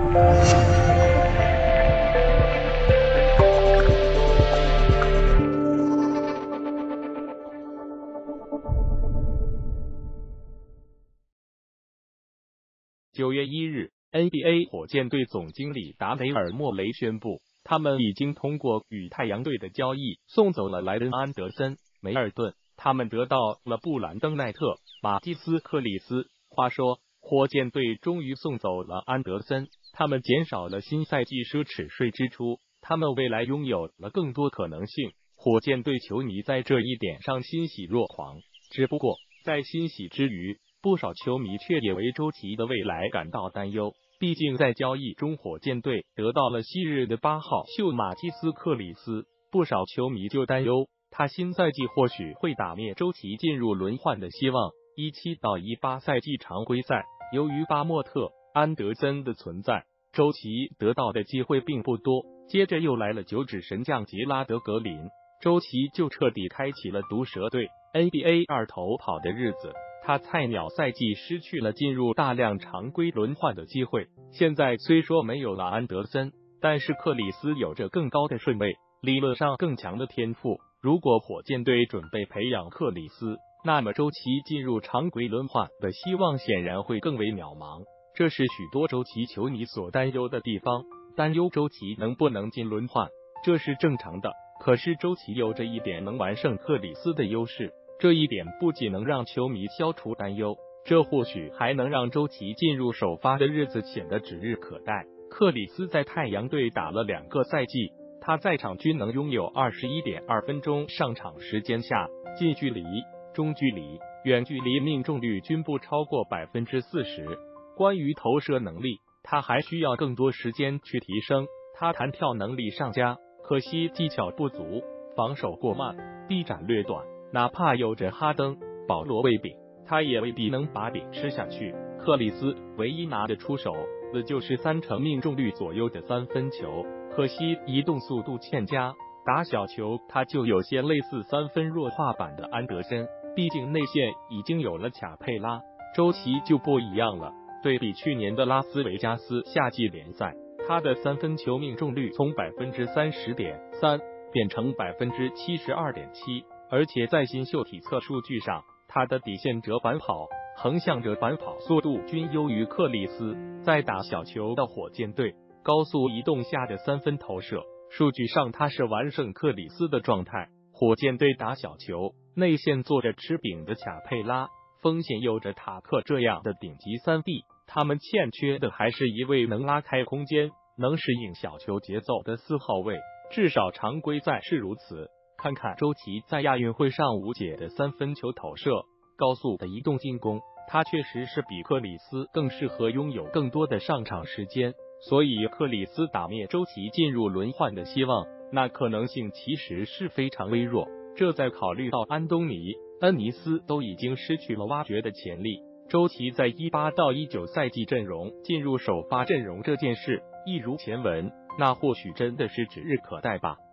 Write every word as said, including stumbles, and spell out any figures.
九月一日 ，N B A 火箭队总经理达雷尔·莫雷宣布，他们已经通过与太阳队的交易送走了莱恩·安德森、梅尔顿，他们得到了布兰登·奈特、马蒂斯·克里斯。话说，火箭队终于送走了安德森，他们减少了新赛季奢侈税支出，他们未来拥有了更多可能性。火箭队球迷在这一点上欣喜若狂。只不过，在欣喜之余，不少球迷却也为周琦的未来感到担忧。毕竟在交易中，火箭队得到了昔日的八号秀马蒂斯·克里斯，不少球迷就担忧他新赛季或许会打灭周琦进入轮换的希望。十七到十八赛季常规赛，由于巴莫特、安德森的存在，周琦得到的机会并不多。接着又来了九指神将杰拉德·格林，周琦就彻底开启了毒蛇队 N B A 二头跑的日子。他菜鸟赛季失去了进入大量常规轮换的机会。现在虽说没有了安德森，但是克里斯有着更高的顺位，理论上更强的天赋。如果火箭队准备培养克里斯，那么周琦进入常规轮换的希望显然会更为渺茫。这是许多周琦球迷所担忧的地方，担忧周琦能不能进轮换，这是正常的。可是周琦有着一点能完胜克里斯的优势。这一点不仅能让球迷消除担忧，这或许还能让周琦进入首发的日子显得指日可待。克里斯在太阳队打了两个赛季，他在场均能拥有 二十一点二 分钟上场时间下，近距离、中距离、远距离命中率均不超过 百分之四十。 关于投射能力，他还需要更多时间去提升。他弹跳能力上佳，可惜技巧不足，防守过慢，臂展略短。哪怕有着哈登、保罗为饼，他也未必能把饼吃下去。克里斯唯一拿得出手的就是三成命中率左右的三分球，可惜移动速度欠佳，打小球他就有些类似三分弱化版的安德森。毕竟内线已经有了卡佩拉，周琦就不一样了。对比去年的拉斯维加斯夏季联赛，他的三分球命中率从 百分之三十点三 变成 百分之七十二点七。而且在新秀体测数据上，他的底线折返跑、横向折返跑速度均优于克里斯。在打小球的火箭队，高速移动下的三分投射数据上，他是完胜克里斯的状态。火箭队打小球，内线做着吃饼的卡佩拉，锋线有着塔克这样的顶级三 D， 他们欠缺的还是一位能拉开空间、能适应小球节奏的四号位，至少常规赛是如此。看看周琦在亚运会上无解的三分球投射、高速的移动进攻，他确实是比克里斯更适合拥有更多的上场时间。所以克里斯打灭周琦进入轮换的希望，那可能性其实是非常微弱。这在考虑到安东尼、恩尼斯都已经失去了挖掘的潜力，周琦在十八到十九赛季阵容进入首发阵容这件事一如前文，那或许真的是指日可待吧。